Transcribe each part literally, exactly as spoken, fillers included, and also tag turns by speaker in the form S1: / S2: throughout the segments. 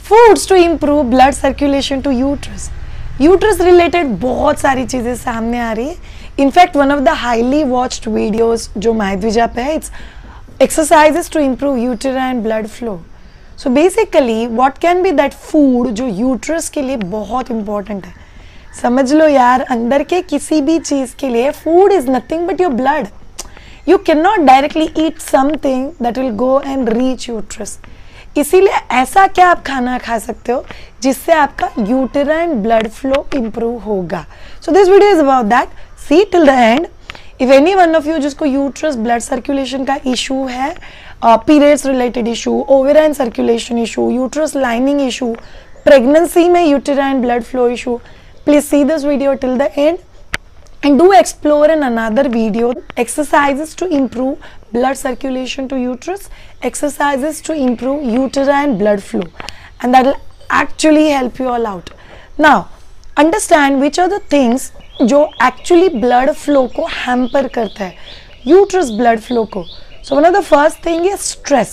S1: Foods to improve blood circulation to uterus. Uterus related बहुत सारी चीज़ें सामने आ रही है। In fact one of the highly watched videos जो मायद्विजा पे है, it's exercises to improve uterine blood flow. So basically what can be that food जो यूट्रस के लिए बहुत इंपॉर्टेंट है। समझ लो यार, अंदर के किसी भी चीज़ के लिए food is nothing but your blood. You can not directly eat something that will go and reach uterus. इसीलिए ऐसा क्या आप खाना खा सकते हो जिससे आपका यूटेराइन ब्लड फ्लो इंप्रूव होगा। So this video is about that, see till the end. If any one of you जिसको यूट्रस ब्लड सर्कुलेशन का इशू है, periods related issue, ovarian circulation issue, uterus lining issue, pregnancy में uterine blood flow issue, please see this video till the end and do explore in another video exercises to improve blood circulation to uterus, exercises to improve uterine blood flow, and that will actually help you all out. Now understand which are the things जो actually blood flow को hamper करता है, uterus blood flow को. So one of the first thing is stress.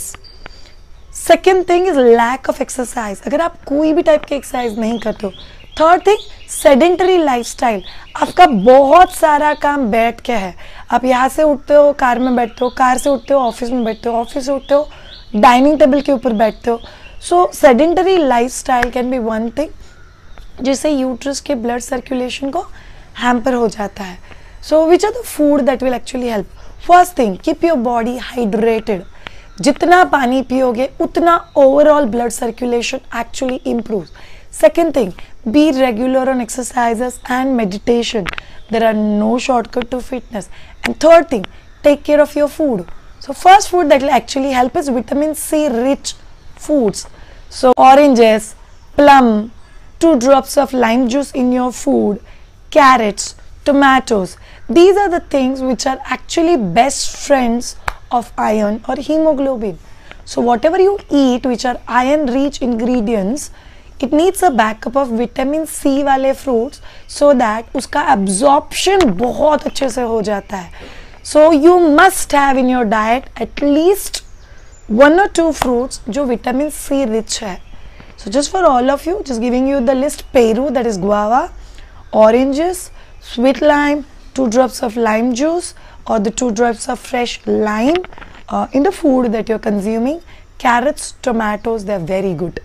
S1: Second thing is lack of exercise. अगर आप कोई भी type के एक्सरसाइज नहीं करते हो. थर्ड थिंग सेडेंटरी लाइफस्टाइल, आपका बहुत सारा काम बैठ के है। आप यहाँ से उठते हो कार में बैठते हो, कार से उठते हो ऑफिस में बैठते हो, ऑफिस से उठते हो डाइनिंग टेबल के ऊपर बैठते हो। So sedentary lifestyle can be one thing जिससे यूट्रस के ब्लड सर्कुलेशन को हैम्पर हो जाता है। So which are the food that will actually help? First thing, keep your body hydrated. जितना पानी पियोगे उतना overall blood circulation actually improve. Second thing, be regular on exercises and meditation. There are no shortcut to fitness. And third thing, take care of your food. So first food that will actually help is vitamin C rich foods. So oranges, plum, two drops of lime juice in your food, carrots, tomatoes. These are the things which are actually best friends of iron or hemoglobin. So whatever you eat which are iron rich ingredients, it needs a backup of vitamin C वाले fruits so that उसका absorption बहुत अच्छे से हो जाता है. So you must have in your diet at least one or two fruits जो vitamin C rich है. So just for all of you, just giving you the list: peru, that is guava, oranges, sweet lime, two drops of lime juice or the two drops of fresh lime uh, in the food that you're consuming. Carrots, tomatoes, they're very good.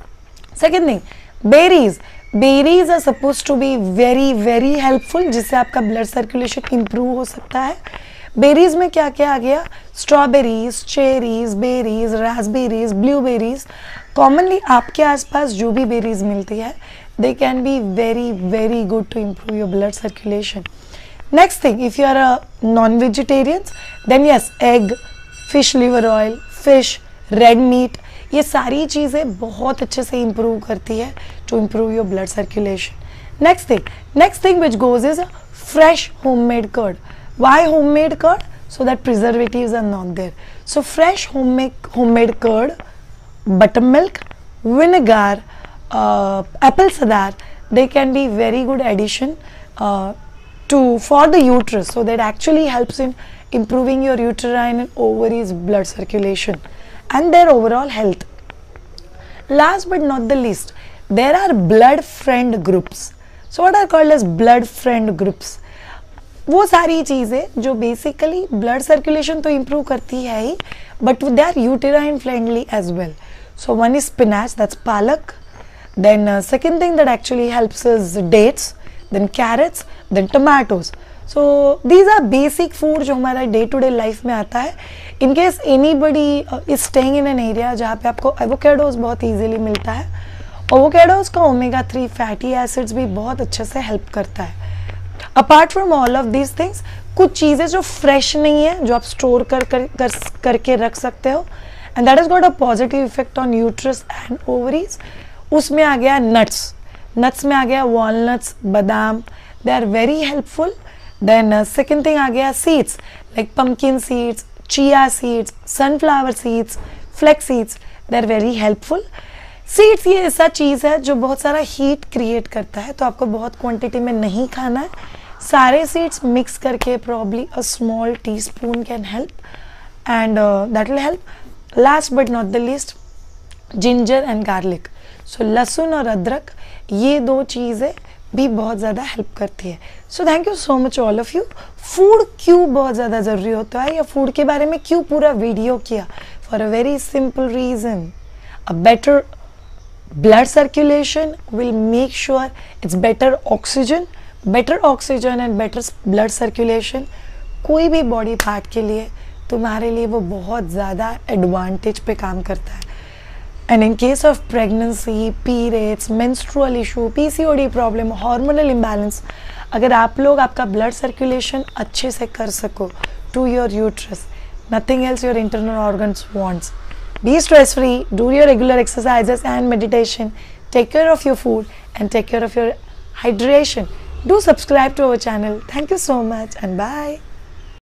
S1: Second thing, berries. Berries are supposed to be very very helpful जिससे आपका blood circulation improve हो सकता है. Berries में क्या क्या आ गया? Strawberries, cherries, berries, raspberries, blueberries. Commonly आपके आसपास जो भी berries मिलती है, they can be very very good to improve your blood circulation. Next thing, if you are a non-vegetarian, then yes, egg, fish liver oil, fish, red meat, ये सारी चीज़ें बहुत अच्छे से इम्प्रूव करती है to improve your blood circulation. Next thing next thing which goes is fresh homemade curd. Why homemade curd? So that preservatives are not there. So fresh homemade homemade curd, butter milk, vinegar, apple cider, they can be very good addition to for the uterus, so that actually helps in improving your uterine and ovaries blood circulation and their overall health. Last but not the least, there are blood friend groups. So what are called as blood friend groups? वो सारी चीज़ें जो basically blood circulation तो improve करती है ही, but they are uterine friendly as well. So one is spinach, that's palak. Then second thing that actually helps is dates, then carrots, then tomatoes. So these are basic food जो हमारा day to day life में आता है. In case anybody is staying in an area जहाँ पे आपको avocados बहुत easily मिलता है, एवोकेडोज का ओमेगा थ्री फैटी एसिड्स भी बहुत अच्छे से हेल्प करता है. Apart from all of these things, कुछ चीज़ें जो फ्रेश नहीं है, जो आप स्टोर कर, कर, कर करके रख सकते हो, and that is got a positive effect on uterus and ovaries. उसमें आ गया नट्स. नट्स में आ गया वॉलनट्स, बादाम, they are very helpful. Then second thing आ गया seeds, like pumpkin seeds, chia seeds, sunflower seeds, flax seeds, they are very helpful. Seeds ये ऐसा चीज़ है जो बहुत सारा हीट क्रिएट करता है, तो आपको बहुत क्वांटिटी में नहीं खाना है. सारे सीड्स मिक्स करके probably a small teaspoon can help, and that will help. Last but not the least, ginger and garlic. So लहसुन और अदरक ये दो चीज़ें भी बहुत ज़्यादा हेल्प करती है। So thank you so much all of you. Food क्यों बहुत ज़्यादा ज़रूरी होता है या फूड के बारे में क्यों पूरा वीडियो किया? For a very simple reason, a better blood circulation will make sure it's better oxygen, better oxygen and better blood circulation कोई भी बॉडी पार्ट के लिए तुम्हारे लिए वो बहुत ज़्यादा एडवांटेज पे काम करता है। And in case of pregnancy, periods, menstrual issue, PCOD problem, hormonal imbalance, अगर आप लोग आपका ब्लड सर्कुलेशन अच्छे से कर सको to your uterus, nothing else your internal organs wants. Be stress free, do your regular exercises and meditation, take care of your food and take care of your hydration. Do subscribe to our channel. Thank you so much and bye.